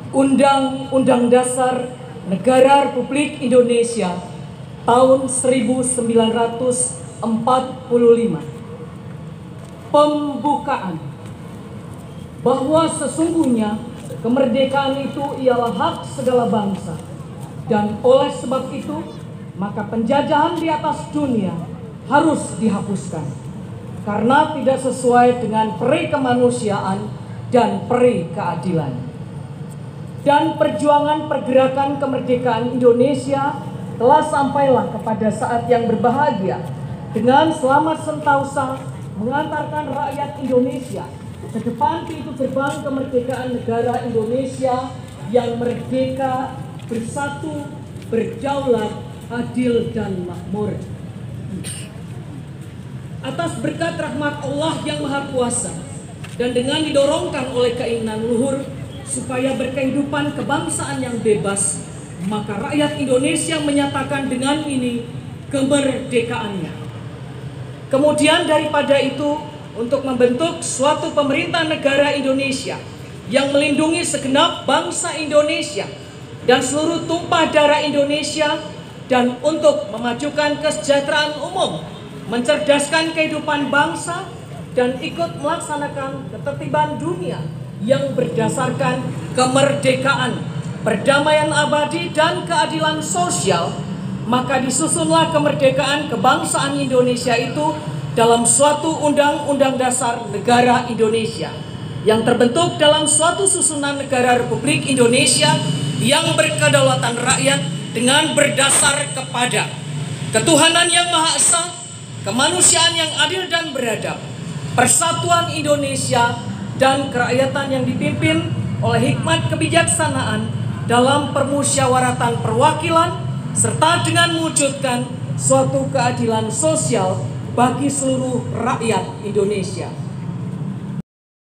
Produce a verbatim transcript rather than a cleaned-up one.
Undang-Undang Dasar Negara Republik Indonesia tahun seribu sembilan ratus empat puluh lima. Pembukaan bahwa sesungguhnya kemerdekaan itu ialah hak segala bangsa, dan oleh sebab itu maka penjajahan di atas dunia harus dihapuskan karena tidak sesuai dengan peri kemanusiaan dan peri keadilan. Dan perjuangan pergerakan kemerdekaan Indonesia telah sampailah kepada saat yang berbahagia dengan selamat sentosa mengantarkan rakyat Indonesia ke depan pintu gerbang kemerdekaan negara Indonesia yang merdeka, bersatu, berdaulat, adil dan makmur. Atas berkat rahmat Allah yang Maha Kuasa dan dengan didorongkan oleh keinginan luhur supaya berkehidupan kebangsaan yang bebas, maka rakyat Indonesia menyatakan dengan ini kemerdekaannya. Kemudian daripada itu, untuk membentuk suatu pemerintah negara Indonesia yang melindungi segenap bangsa Indonesia dan seluruh tumpah darah Indonesia, dan untuk memajukan kesejahteraan umum, mencerdaskan kehidupan bangsa, dan ikut melaksanakan ketertiban dunia yang berdasarkan kemerdekaan, perdamaian abadi, dan keadilan sosial, maka disusunlah kemerdekaan kebangsaan Indonesia itu dalam suatu Undang-Undang Dasar Negara Indonesia yang terbentuk dalam suatu susunan negara Republik Indonesia yang berkedaulatan rakyat dengan berdasar kepada ketuhanan yang Maha Esa, kemanusiaan yang adil dan beradab, persatuan Indonesia, dan kerakyatan yang dipimpin oleh hikmat kebijaksanaan dalam permusyawaratan perwakilan, serta dengan mewujudkan suatu keadilan sosial bagi seluruh rakyat Indonesia.